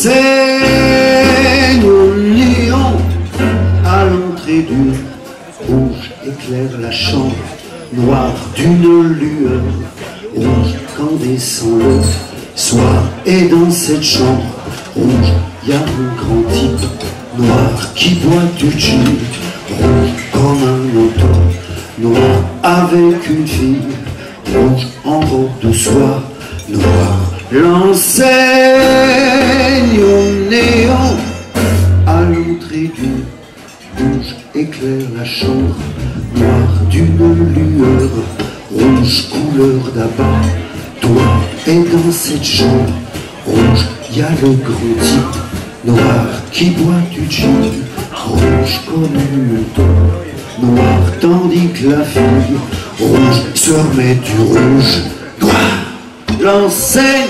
l'enseigne au néant à l'entrée du rouge éclaire la chambre noire d'une lueur rouge quand descend le soir. Et dans cette chambre rouge, y a un grand type noir qui boit du gin rouge comme un auto noir avec une fille rouge en robe de soie noire. L'enseigne au néant à l'entrée du rouge éclaire la chambre noire d'une lueur rouge couleur d'abat-toir. Et dans cette chambre rouge, y a le grand type noir qui boit du gin rouge comme une auto noir, tandis que la fille rouge se remet du rouge noir. L'enseigne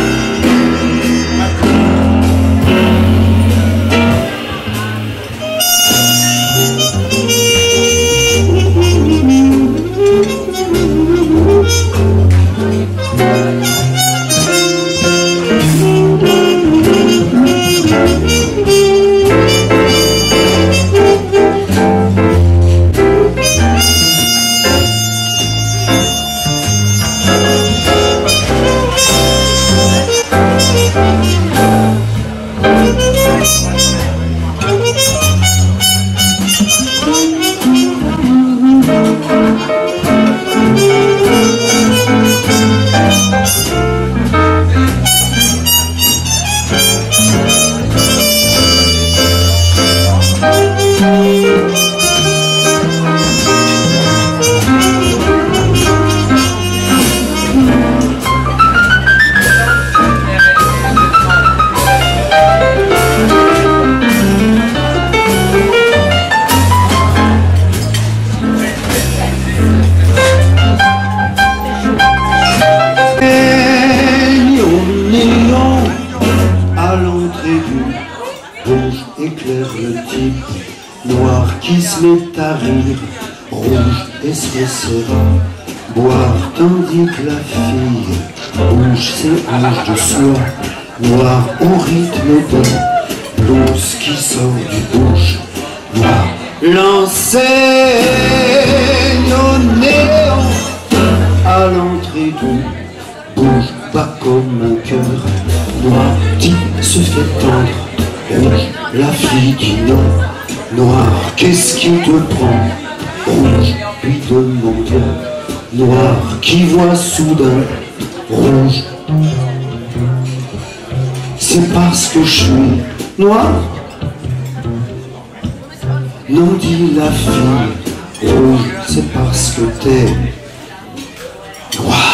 éclaire le type noir qui se met à rire rouge et se laissera boire, tandis que la fille bouge ses hanches de soie noir au rythme de blues qui sort du bouche noir. L'enseigne au néant à l'entrée du bouge pas comme un cœur noir qui se fait tendre rouge. La fille dit non, noir, qu'est-ce qui te prend? Rouge, lui demande noir, qui voit soudain rouge. C'est parce que je suis noir? Non, dit la fille rouge, c'est parce que t'es noir.